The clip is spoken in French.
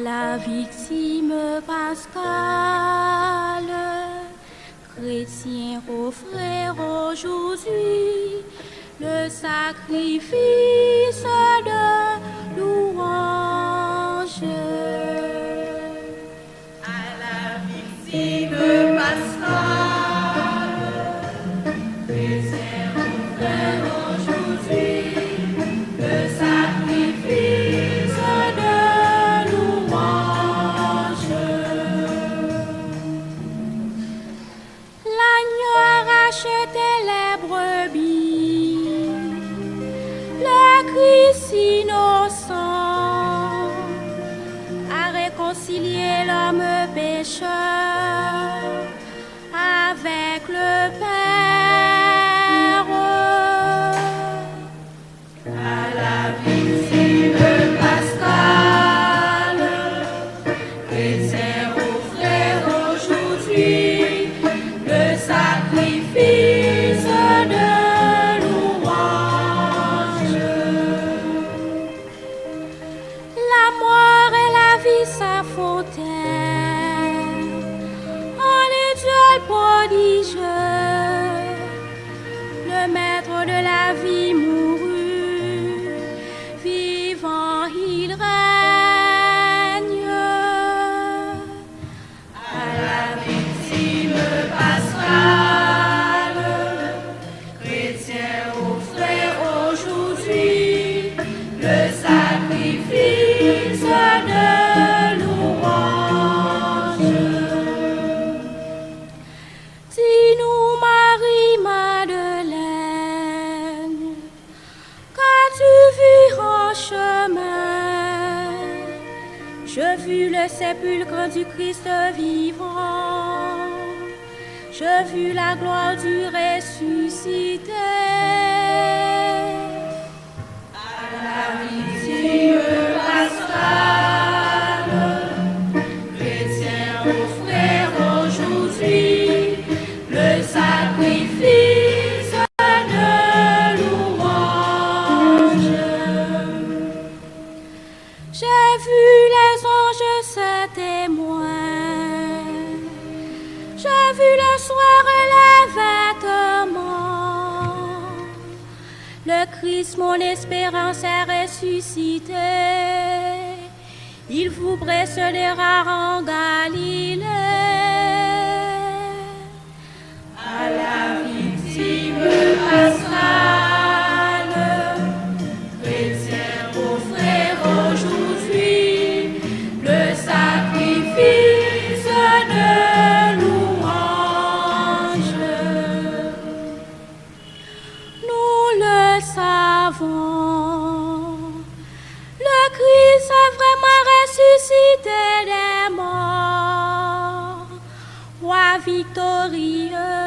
la victime pascale, chrétiens offrez aujourd'hui le sacrifice de louange. À la victime pascale, chrétiens offrez aujourd'hui le sacrifice de louange. L'agneau a racheté les brebis, le Christ innocent a réconcilié l'homme pécheur avec le Père. À la victime pascale, chrétiens offrez aujourd'hui le sacrifice de louange. La mort et la vie, sa fontaine, en étoile prodigieux, le maître de la vie mourut, vivant il règne. À la victime pascale, chrétiens offrez aujourd'hui le sacrifice de louange. Dis-nous, Marie-Madeleine, qu'as-tu vu en chemin? Je vis le sépulcre du Christ vivant, je vis la gloire du ressuscité. À la victime pascale, chrétiens offrez aujourd'hui le sacrifice de louange. J'ai vu les anges se témoins, j'ai vu le soir les vêtements, le Christ, mon espérance, est ressuscité. Il vous précédera en Galilée. À la victime pascale, chrétiens offrez aujourd'hui le sacrifice de louange. Nous le savons, le Christ est vraiment ressuscité des morts, roi victorieux.